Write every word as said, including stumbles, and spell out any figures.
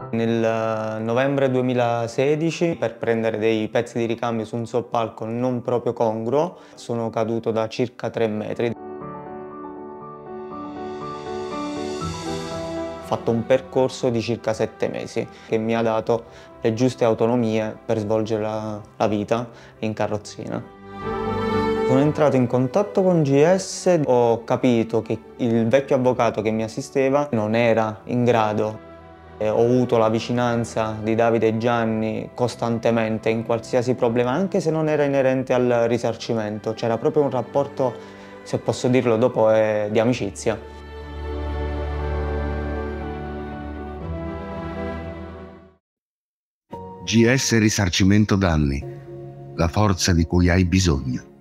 Nel novembre duemilasedici, per prendere dei pezzi di ricambio su un soppalco non proprio congruo, sono caduto da circa tre metri. Ho fatto un percorso di circa sette mesi che mi ha dato le giuste autonomie per svolgere la, la vita in carrozzina. Sono entrato in contatto con G S, ho capito che il vecchio avvocato che mi assisteva non era in grado. E ho avuto la vicinanza di Davide e Gianni costantemente in qualsiasi problema, anche se non era inerente al risarcimento. C'era proprio un rapporto, se posso dirlo dopo, eh, di amicizia. G S Risarcimento Danni, la forza di cui hai bisogno.